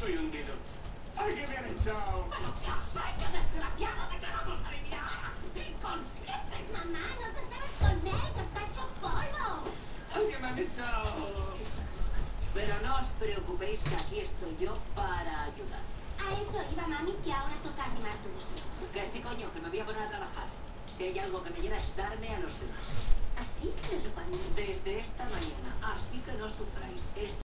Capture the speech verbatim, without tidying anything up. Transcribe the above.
Estoy hundido. ¡Alguien me ha echado! ¡Yo soy que desgraciado! ¡Te vamos a eliminar! ¡Inconsciente! Mamá, no te acabes con él, que está hecho polvo. ¡Alguien me ha echado! Pero no os preocupéis que aquí estoy yo para ayudar. A eso iba mami, que ahora toca animar todo eso. Que sí, coño, que me voy a poner a trabajar. Si hay algo que me llena es darme a los demás. ¿Así? ¿Desde cuándo? Desde esta mañana. Así que no sufráis. Es